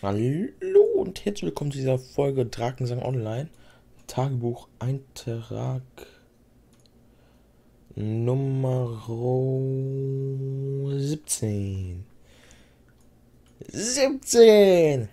Hallo und herzlich willkommen zu dieser Folge Drakensang Online. Tagebuch Eintrag Nummer 17. 17!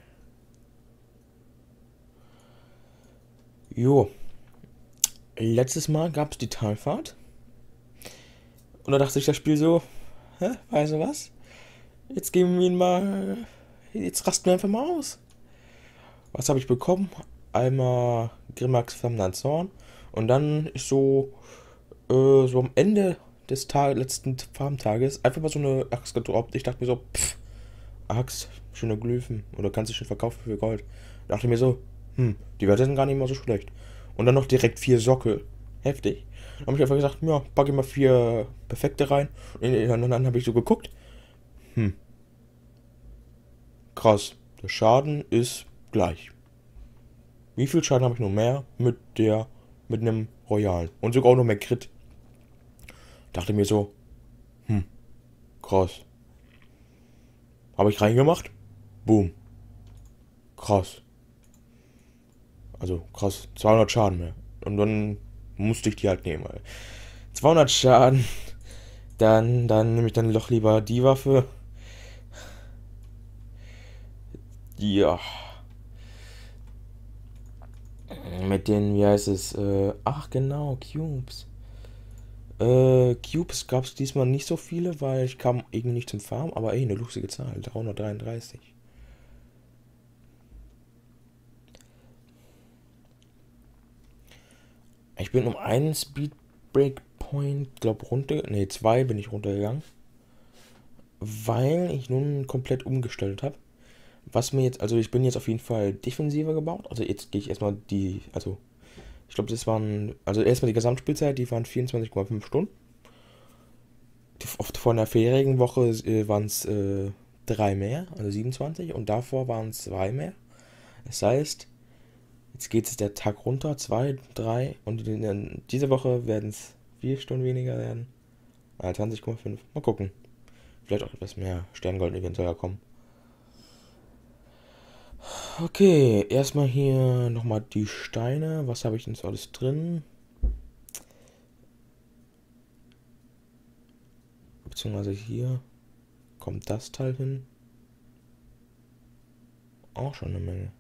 Jo, letztes Mal gab es die Talfahrt. Und da dachte sich das Spiel so, weißt du was? Jetzt geben wir ihn mal, jetzt rasten wir einfach mal aus. Was habe ich bekommen? Einmal Grimmax Flammender Zorn. Und dann ist so am Ende des letzten Farmtages einfach mal so eine Axt gedroppt. Ich dachte mir so, Axt, schöne Glyphen. Oder kannst du schon verkaufen für Gold. Dachte mir so, die Werte sind gar nicht mal so schlecht. Und dann noch direkt 4 Sockel. Heftig. Dann habe ich einfach gesagt, ja, packe ich mal 4 perfekte rein. Und dann habe ich so geguckt. Krass. Der Schaden ist gleich. Wie viel Schaden habe ich nur mehr mit einem Royalen? Und sogar auch noch mehr Crit. Dachte mir so, krass. Habe ich reingemacht? Boom. Krass. Also krass. 200 Schaden mehr. Und dann musste ich die halt nehmen. 200 Schaden. Dann nehme ich dann doch lieber die Waffe. Ja. Mit den, wie heißt es? Ach genau, Cubes. Cubes gab es diesmal nicht so viele, weil ich kam irgendwie nicht zum Farm. Aber eine lustige Zahl. 333. Ich bin um einen Speed Breakpoint, glaube runter. Ne, 2 bin ich runtergegangen. Weil ich nun komplett umgestellt habe. Was mir jetzt, also ich bin jetzt auf jeden Fall defensiver gebaut. Also jetzt gehe ich erstmal ich glaube, das waren, also erstmal die Gesamtspielzeit, die waren 24,5 Stunden. Von der vorherigen Woche waren es 3 mehr, also 27. Und davor waren es 2 mehr. Das heißt, jetzt geht es der Tag runter, 2, 3. Und in dieser Woche werden es 4 Stunden weniger werden. 20,5. Mal gucken. Vielleicht auch etwas mehr Sterngold eventuell kommen. Okay, erstmal hier nochmal die Steine. Was habe ich denn so alles drin? Beziehungsweise hier kommt das Teil hin. Auch schon eine Menge.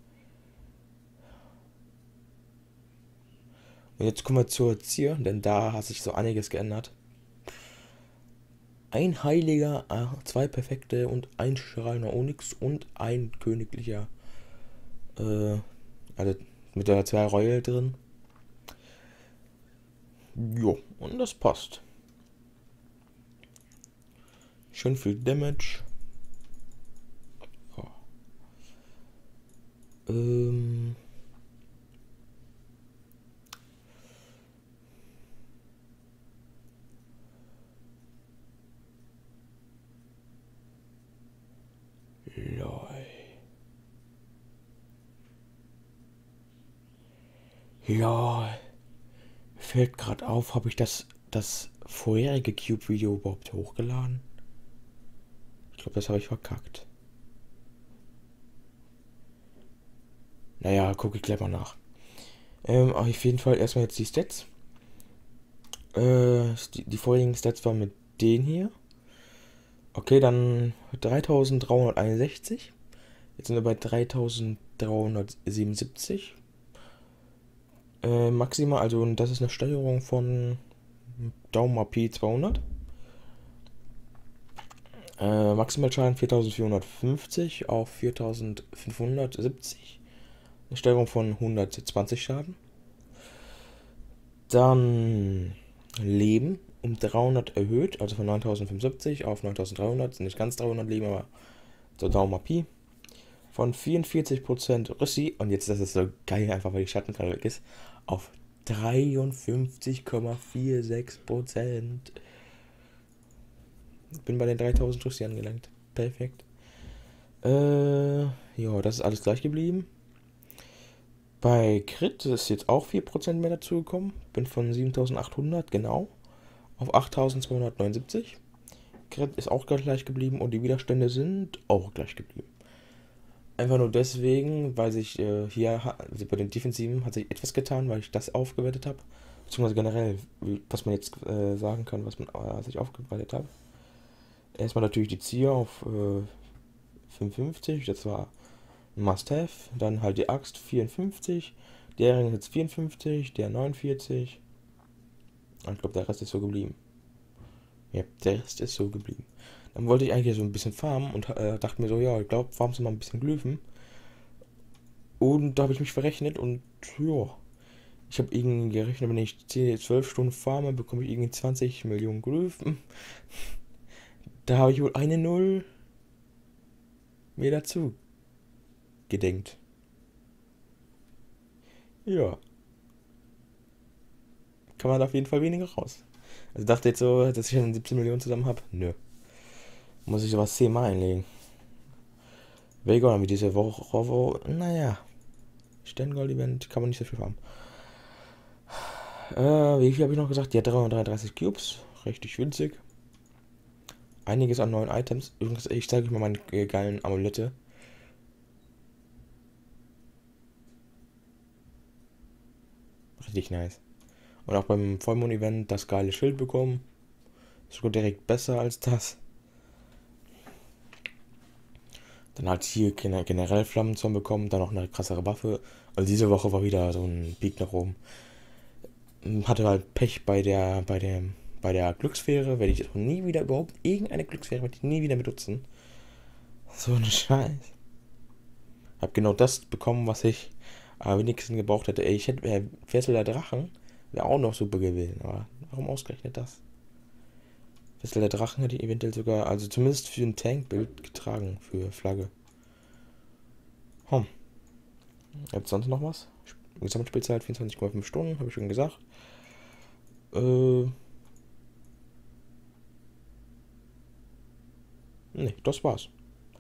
Und jetzt kommen wir zur Erzieher, denn da hat sich so einiges geändert. Ein heiliger, 2 perfekte und ein strahlender Onyx und ein königlicher. Also mit der 2 Royal drin. Jo, und das passt. Schön viel Damage. Ja. Lol. Ja, fällt gerade auf, habe ich das vorherige Cube-Video überhaupt hochgeladen? Ich glaube, das habe ich verkackt. Naja, gucke ich gleich mal nach. Auf jeden Fall erstmal jetzt die Stats. Die vorherigen Stats waren mit denen hier. Okay, dann 3361. Jetzt sind wir bei 3377. Maximal, also das ist eine Steigerung von Daumen AP 200. Maximalschaden 4450 auf 4570. Eine Steigerung von 120 Schaden. Dann Leben um 300 erhöht, also von 9075 auf 9300. Nicht ganz 300 Leben, aber so Daumen AP. Von 44% Rüssi, und jetzt das ist so geil, einfach weil die Schattenkarte weg ist, auf 53,46%. Bin bei den 3000 Rüssi angelangt. Perfekt. Ja, das ist alles gleich geblieben. Bei Crit ist jetzt auch 4% mehr dazugekommen. Bin von 7800 genau auf 8279. Crit ist auch gleich geblieben und die Widerstände sind auch gleich geblieben. Einfach nur deswegen, weil sich also bei den Defensiven hat sich etwas getan, weil ich das aufgewertet habe. Beziehungsweise generell, was man jetzt sagen kann, was man sich aufgewertet hat. Erstmal natürlich die Zier auf 55, das war ein Must-Have. Dann halt die Axt 54, der Ring jetzt 54, der 49. Und ich glaube, der Rest ist so geblieben. Ja, der Rest ist so geblieben. Dann wollte ich eigentlich so ein bisschen farmen und dachte mir so, ja, ich glaube, farmst du mal ein bisschen Glyphen. Und da habe ich mich verrechnet und ja, ich habe irgendwie gerechnet, wenn ich 10, 12 Stunden farme, bekomme ich irgendwie 20 Millionen Glyphen. Da habe ich wohl eine Null mir dazu gedenkt. Ja, kann man da auf jeden Fall weniger raus. Also dachte jetzt so, dass ich schon 17 Millionen zusammen habe. Nö. Muss ich sowas 10 Mal einlegen. Vega wie diese Woche, naja. Sterngold-Event kann man nicht so viel farmen. Wie viel habe ich noch gesagt? Ja, 333 Cubes. Richtig winzig. Einiges an neuen Items. Übrigens, ich zeige euch mal meine geilen Amulette. Richtig nice. Und auch beim Vollmond-Event das geile Schild bekommen. Ist sogar direkt besser als das. Dann halt hier generell Flammenzorn bekommen, dann noch eine krassere Waffe. Also diese Woche war wieder so ein Peak nach oben. Hatte halt Pech bei der Glückssphäre. Werde ich jetzt nie wieder, überhaupt irgendeine Glückssphäre werde ich nie wieder benutzen. So ein Scheiß. Hab genau das bekommen, was ich am wenigsten gebraucht hätte. Ey, ich hätte Fessel der Drachen wäre auch noch super gewesen, aber warum ausgerechnet das? Fessel der Drachen hätte ich eventuell sogar, also zumindest für ein Tankbild getragen, für Flagge. Hm. Jetzt sonst noch was? Gesamtspielzeit 24,5 Stunden, habe ich schon gesagt. Ne, das war's.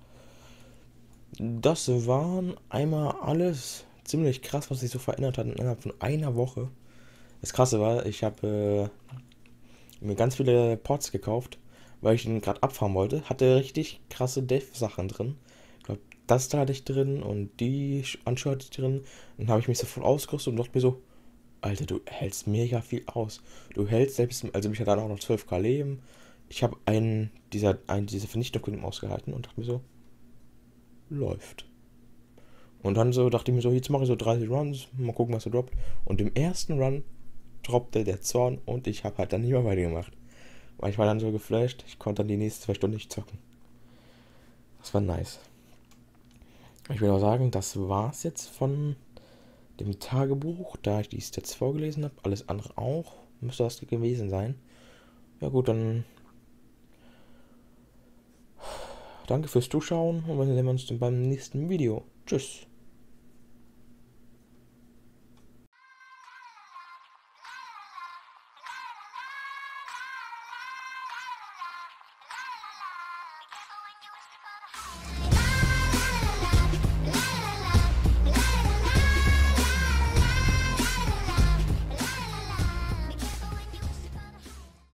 Das waren einmal alles ziemlich krass, was sich so verändert hat innerhalb von einer Woche. Das Krasse war, ich habe mir ganz viele Pots gekauft, weil ich ihn gerade abfahren wollte. Hatte richtig krasse Dev-Sachen drin. Ich glaube, das da hatte ich drin und die Anschuhe hatte ich drin. Dann habe ich mich sofort ausgerüstet und dachte mir so, Alter, du hältst mega viel aus. Du hältst selbst, also mich hat dann auch noch 12k Leben. Ich habe diese Vernichtung ausgehalten und dachte mir so, läuft. Und dann so dachte ich mir so, jetzt mache ich so 30 Runs, mal gucken, was er droppt. Und im ersten Run droppte der Zorn und ich habe halt dann nicht mehr weitergemacht. Weil ich war dann so geflasht, ich konnte dann die nächsten 2 Stunden nicht zocken. Das war nice. Ich will auch sagen, das war's jetzt von dem Tagebuch, da ich die Stats vorgelesen habe. Alles andere auch. Müsste das gewesen sein. Ja gut, dann danke fürs Zuschauen und wir sehen uns dann beim nächsten Video. Tschüss.